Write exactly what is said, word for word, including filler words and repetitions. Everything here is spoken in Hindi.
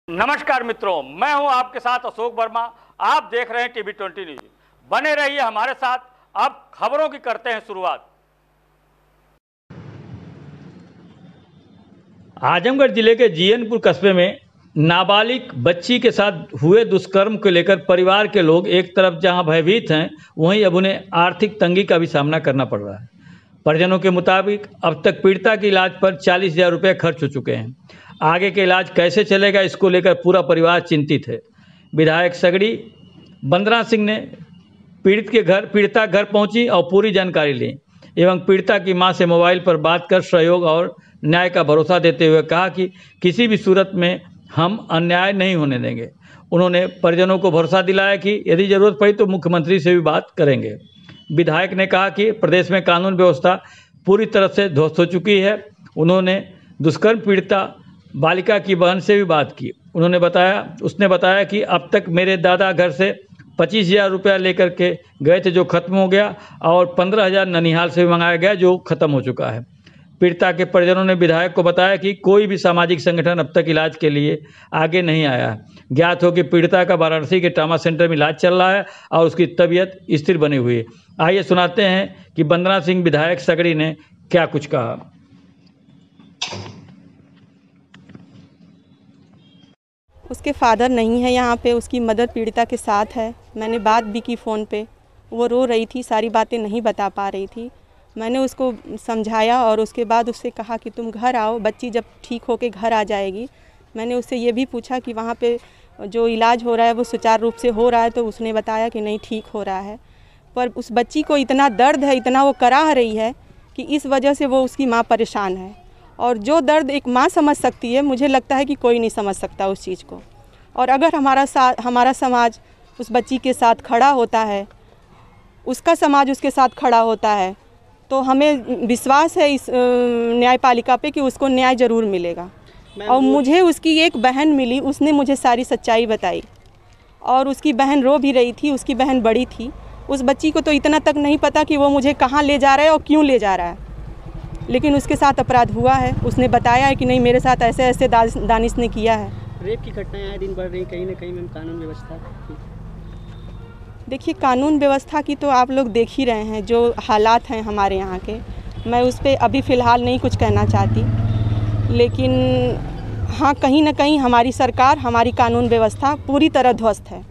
नमस्कार मित्रों, मैं हूं आपके साथ अशोक वर्मा। आप देख रहे हैं टीवी ट्वेंटी न्यूज। बने रहिए हमारे साथ। अब खबरों की करते हैं शुरुआत। आजमगढ़ जिले के जीयनपुर कस्बे में नाबालिग बच्ची के साथ हुए दुष्कर्म को लेकर परिवार के लोग एक तरफ जहां भयभीत हैं, वहीं अब उन्हें आर्थिक तंगी का भी सामना करना पड़ रहा है। परिजनों के मुताबिक अब तक पीड़िता के इलाज पर चालीस हजार रुपये खर्च हो चुके हैं। आगे के इलाज कैसे चलेगा, इसको लेकर पूरा परिवार चिंतित है। विधायक सगड़ी बंदना सिंह ने पीड़ित के घर पीड़िता घर पहुंची और पूरी जानकारी ली एवं पीड़िता की मां से मोबाइल पर बात कर सहयोग और न्याय का भरोसा देते हुए कहा कि किसी भी सूरत में हम अन्याय नहीं होने देंगे। उन्होंने परिजनों को भरोसा दिलाया कि यदि जरूरत पड़ी तो मुख्यमंत्री से भी बात करेंगे। विधायक ने कहा कि प्रदेश में कानून व्यवस्था पूरी तरह से ध्वस्त हो चुकी है। उन्होंने दुष्कर्म पीड़िता बालिका की बहन से भी बात की। उन्होंने बताया उसने बताया कि अब तक मेरे दादा घर से पच्चीस हजार रुपया लेकर के गए थे जो खत्म हो गया, और पंद्रह हजार ननिहाल से भी मंगाया गया जो खत्म हो चुका है। पीड़िता के परिजनों ने विधायक को बताया कि कोई भी सामाजिक संगठन अब तक इलाज के लिए आगे नहीं आया है। ज्ञात हो कि पीड़िता का वाराणसी के ट्रामा सेंटर में इलाज चल रहा है और उसकी तबीयत स्थिर बनी हुई है। आइए सुनाते हैं कि बंदना सिंह विधायक सगड़ी ने क्या कुछ कहा। उसके फादर नहीं है यहाँ पे, उसकी मदर पीड़िता के साथ है। मैंने बात भी की फ़ोन पे, वो रो रही थी, सारी बातें नहीं बता पा रही थी। मैंने उसको समझाया और उसके बाद उससे कहा कि तुम घर आओ, बच्ची जब ठीक होके घर आ जाएगी। मैंने उससे ये भी पूछा कि वहाँ पे जो इलाज हो रहा है वो सुचारू रूप से हो रहा है, तो उसने बताया कि नहीं, ठीक हो रहा है। पर उस बच्ची को इतना दर्द है, इतना वो कराह रही है कि इस वजह से वो उसकी माँ परेशान है। और जो दर्द एक माँ समझ सकती है, मुझे लगता है कि कोई नहीं समझ सकता उस चीज़ को। और अगर हमारा साथ हमारा समाज उस बच्ची के साथ खड़ा होता है, उसका समाज उसके साथ खड़ा होता है, तो हमें विश्वास है इस न्यायपालिका पे कि उसको न्याय ज़रूर मिलेगा। और मुझे उसकी एक बहन मिली, उसने मुझे सारी सच्चाई बताई और उसकी बहन रो भी रही थी। उसकी बहन बड़ी थी। उस बच्ची को तो इतना तक नहीं पता कि वो मुझे कहाँ ले जा रहा है और क्यों ले जा रहा है, लेकिन उसके साथ अपराध हुआ है। उसने बताया है कि नहीं, मेरे साथ ऐसे ऐसे दानिश ने किया है। रेप की घटनाएं आए दिन बढ़ रही, कहीं ना कहीं में कानून व्यवस्था। देखिए, कानून व्यवस्था की तो आप लोग देख ही रहे हैं जो हालात हैं हमारे यहाँ के। मैं उस पर अभी फ़िलहाल नहीं कुछ कहना चाहती, लेकिन हाँ, कहीं ना कहीं हमारी सरकार, हमारी कानून व्यवस्था पूरी तरह ध्वस्त है।